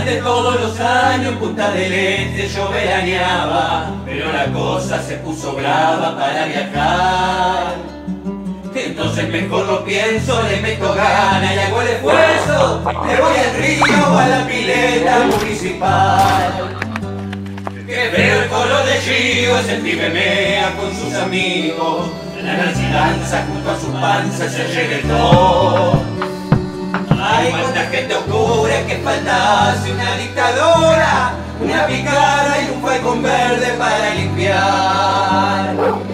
Más de todos los años en Punta del Este yo veraneaba, pero la cosa se puso brava para viajar. Entonces mejor lo pienso, le meto gana y hago el esfuerzo. Me voy al río o a la pileta municipal. Que veo el color de Gio, ese pibe mea con sus amigos. La Nancy danza junto a su panza ese reggaetón. Hay cuánta gente oscura que faltase una dictadura, una picada y un falcón verde para limpiar.